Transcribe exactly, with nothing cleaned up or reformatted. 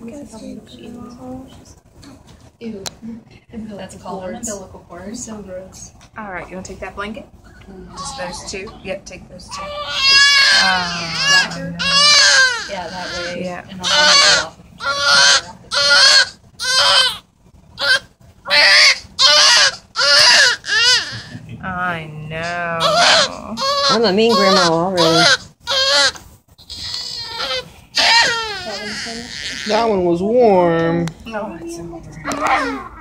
Ew. That's called an umbilical cord. So gross. All right, you want to take that blanket? Mm. Just those two? Yep, take those two. Uh, Oh, no. Yeah, that way. Yeah. And I'll have it off. I know. I'm a mean grandma already. That one was warm. No, it's over.